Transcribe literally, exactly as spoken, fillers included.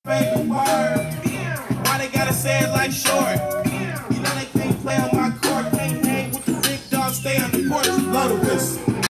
Favorite word. Why they gotta say it like short?